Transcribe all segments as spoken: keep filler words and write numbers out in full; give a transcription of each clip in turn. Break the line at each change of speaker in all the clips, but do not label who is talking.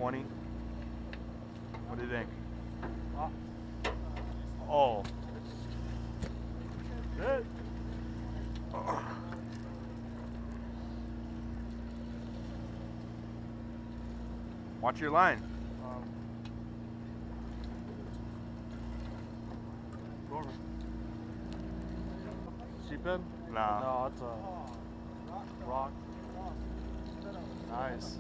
twenty. What do you think? Oh.
Good.
Watch your line.
Um, Gorman. Sheephead?
Nah.
No, it's a rock. Nice.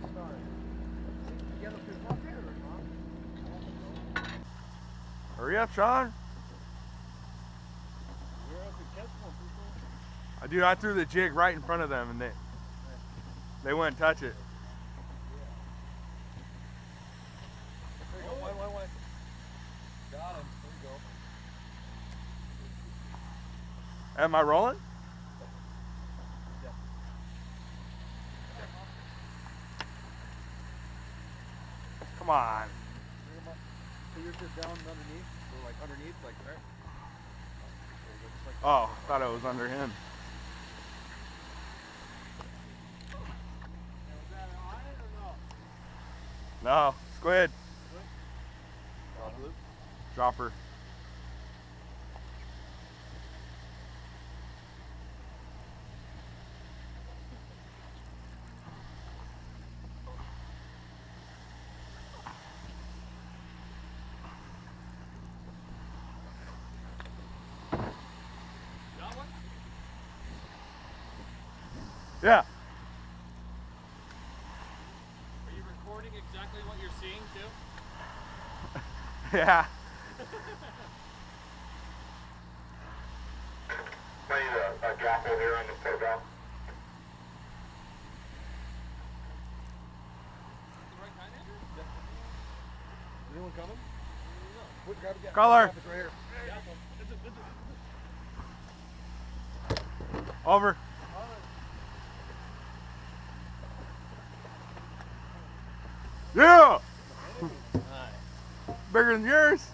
Hurry up, Sean. I do. I threw the jig right in front of them, and they they wouldn't touch it.
There you go. Wait, wait, wait. Got him. There you go.
Am I rolling?
Yeah.
Come on.
So you're just down underneath, so like underneath, like there. Like
Oh, thought it was under him.
was that an iron or no?
No, squid.
Drop loop.
Dropper.
Got one?
Yeah.
Are you recording exactly what you're seeing too?
Yeah.
I need a, a drop over here on the program.
The right kind, Andrew?
Is anyone coming? No. Wait, grab it, grab it.
Color.
Grab it right here.
Over. Yeah. Bigger than yours.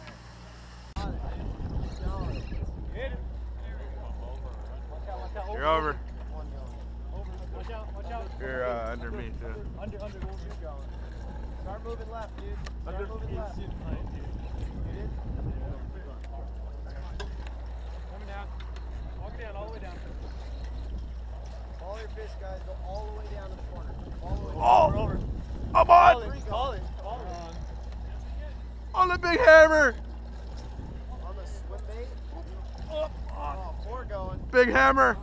You're over.
Watch out, watch out.
You're uh, under me too.
Under, under, go, keep going. Start moving left, dude. Start
Under
moving left.
Coming down. Walk down, all the way down.
Follow your fish, guys. Go all the way down to the corner. All the way down.
Oh.
Over, over.
I'm
Call
on.
it, call it.
Call it.
On the big hammer.
On the swim bait. Oh, four going.
Big hammer.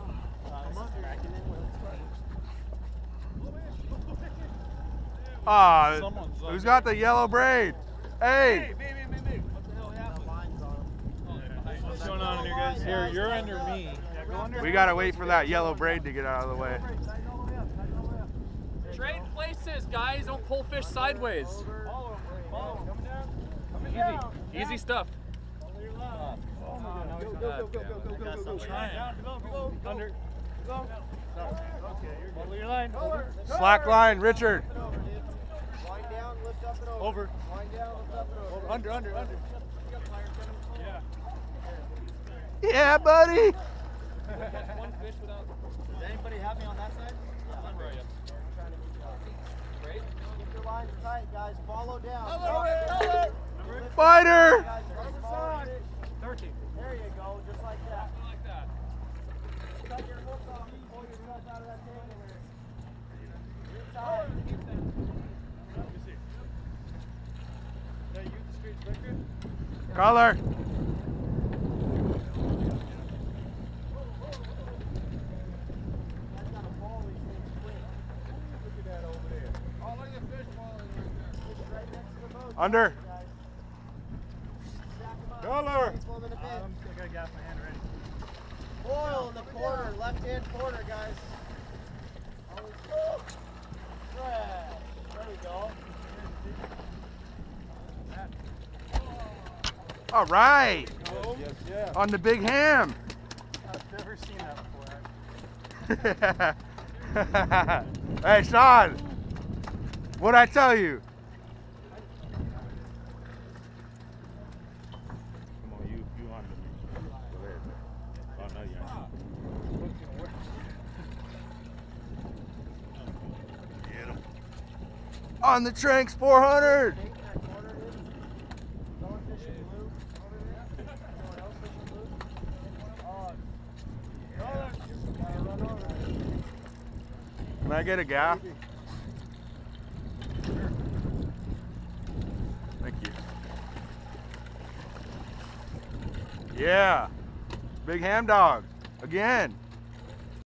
Ah,
Someone's
who's
on
got the yellow braid? Hey.
What's going on here, guys? Here, you're under me. Yeah, go under.
We gotta wait for that yellow braid to get out of the way.
Trade places, guys. Don't pull fish sideways.
Follow him. Follow him. Coming down. Coming
Easy.
down.
Easy stuff.
Follow your left. Oh my God. Go, go, go, go, go, go, go, go.
Trying.
Down, go, go, go.
Under.
Go. Okay, you're good.
Follow your line.
Color.
Slack line, Richard.
Lift over, dude. Line down, lift up and over.
Over.
Line down, lift up and over.
Under, under, under.
Yeah.
Yeah, buddy.
One fish without.
Does anybody have me on that side?
Where are you?
Trying to get you out.
Great.
Keep your lines tight, guys. Follow down.
Color, color.
Fighter.
Guys, just follow it.
thirteen.
There you go, just like that.
Something like that.
Cut your hook off and pull yourself out of that dangler. You're tight.
Let me see. Is that you, the street inspector?
Color.
That's got a ball we can swing. Look at that over there. Oh, look at the fish falling right there. It's right next to the boat.
Under.
Guys. Stack 'em up.
Color.
Replace them in a bit.
I'm still got gas in my hand already.
Oil in the corner, left hand corner, guys. Always fresh. There we go.
All right.
Yes, yeah.
On the big ham.
I've never seen that before.
Hey, Sean. What'd I tell you?
Come on, you, you on the Go ahead. Oh, no, you're not.
Oh, On the Tranks four hundred.
Nate in that corner, dude. Someone fishing blue over there? Someone else fishing blue? Oh, yeah. Gotta run over there.
Can I get a gaff?
Maybe.
Thank you. Yeah. Big ham dog. Again.